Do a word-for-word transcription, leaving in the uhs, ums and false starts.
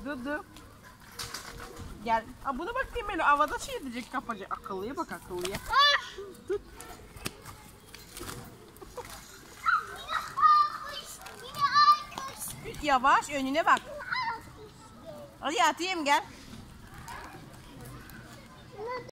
Dudu. Gel. Aa, bunu bakayım beni havada şey edecek kapacak. Akıllıya bak akıllıya. Tut. Yavaş önüne bak. Hadi atayım gel.